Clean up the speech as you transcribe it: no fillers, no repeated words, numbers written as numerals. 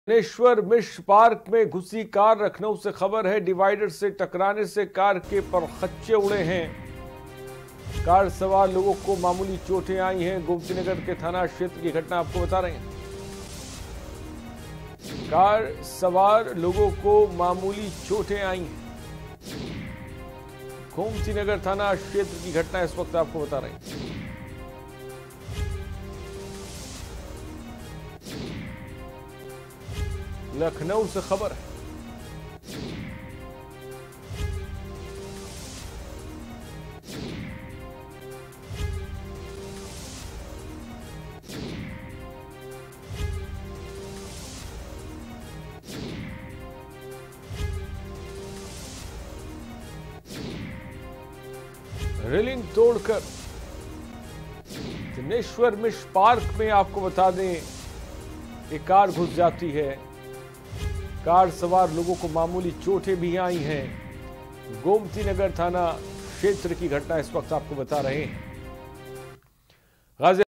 भुवनेश्वर मिश्र park में घुसी car. Lucknow से खबर है, डिवाइडर से टकराने से कार के परखच्चे उड़े हैं। कार सवार लोगों को मामूली चोटें आई हैं। गोमतीनगर के थाना क्षेत्र की घटना आपको बता रहे हैं। कार सवार लोगों को मामूली चोटें आई हैं। गोमतीनगर थाना क्षेत्र की घटना इस वक्त आपको बता रहे हैं। लखनऊ से खबर है। रेलिंग तोड़कर भुवनेश्वर मिश्र पार्क में आपको बता दें, एक कार घुस जाती है। कार सवार लोगों को मामूली चोटें भी आई हैं। गोमतीनगर थाना क्षेत्र की घटना इस वक्त आपको बता रहे हैं।